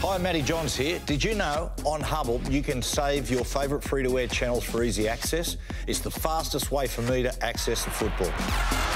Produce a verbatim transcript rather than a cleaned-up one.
Hi, Matty Johns here. Did you know on Hubbl you can save your favourite free-to-air channels for easy access? It's the fastest way for me to access the football.